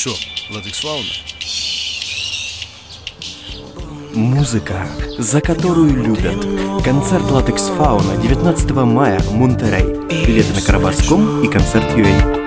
Что, Латекс Фауна? Музыка, за которую любят. Концерт Латекс Фауна 19 мая, Монтерей. Билеты на Карабас.ком и Концерт.ua.